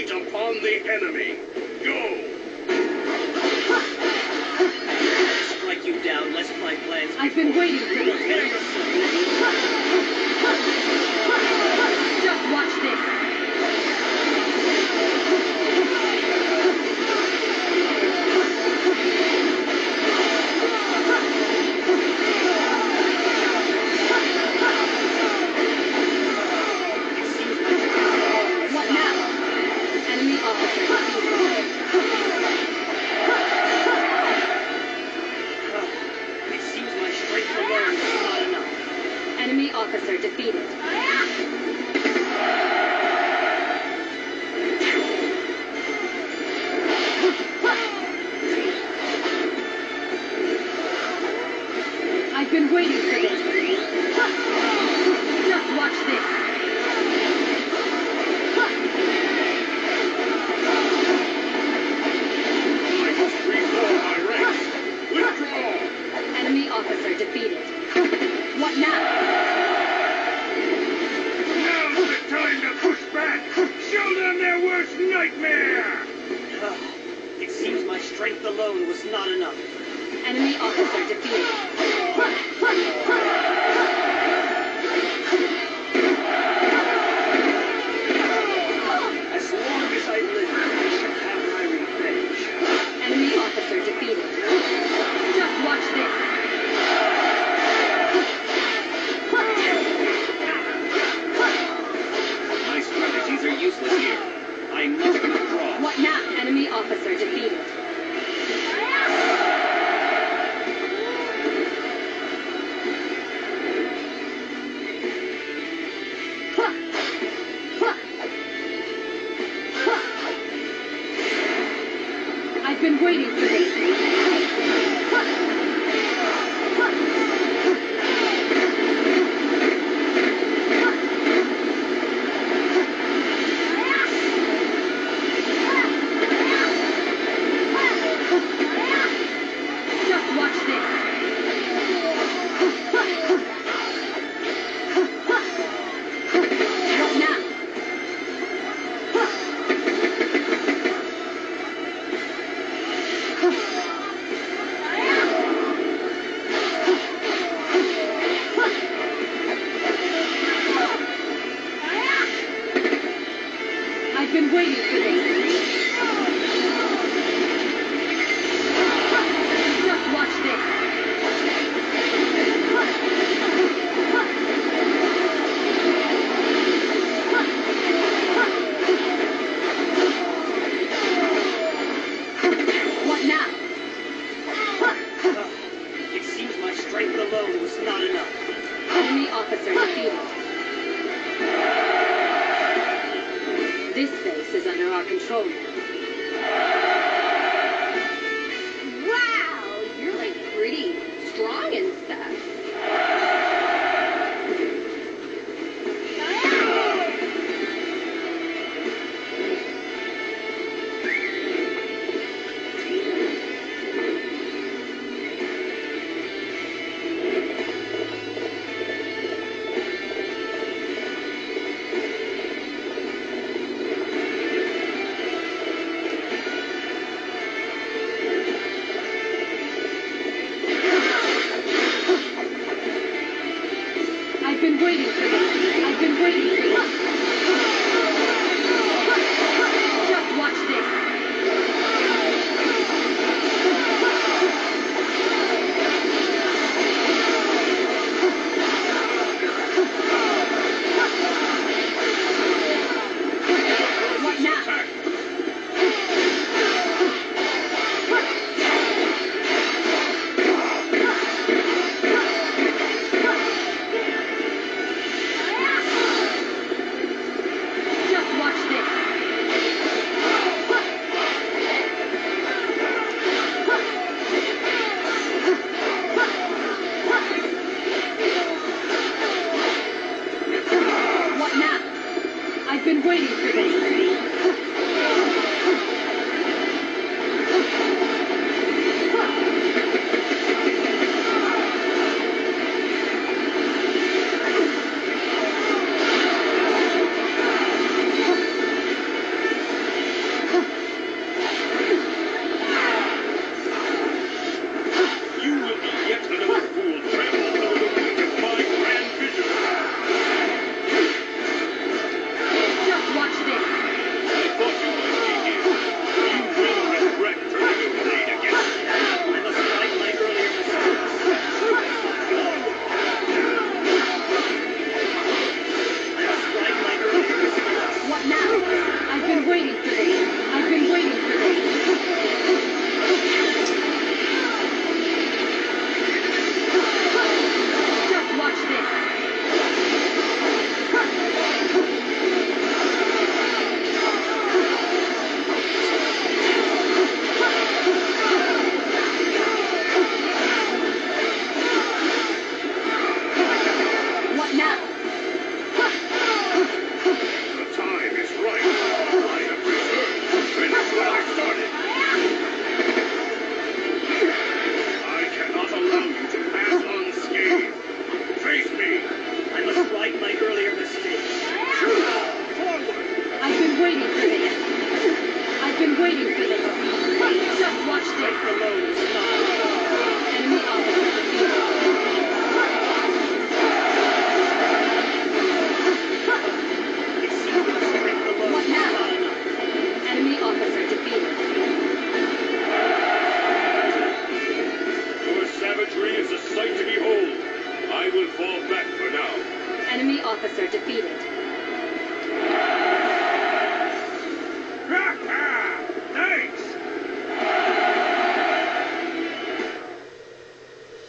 retreat upon the enemy. Go! Strike you down, lest my plans be I've been waiting for this. Prepare yourself. Just watch this. What now? Enemy officer defeated. It seems my strength alone is not enough. Enemy officer defeated. I've been waiting for this. Just watch this. I must reform my ranks. Withdraw! Enemy officer defeated. What now? Now's the time to push back! Show them their worst nightmare! It seems my strength alone was not enough. Enemy officer defeated. As long as I live, I shall have my revenge. Enemy officer defeated. Just watch this. My strategies are useless here. I must withdraw. What now? Enemy officer defeated. I've been waiting for this. Just watch this. What now? I've been waiting for this. Just watch this. What now? It seems my strength alone was not enough. Enemy officer defeated. This base is under our control now. Wow! You're like pretty strong and stuff. I've been waiting for this. I've been waiting for this. Just watch this. What now? Just watch this. What now? I've been waiting for this.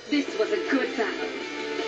This was a good battle.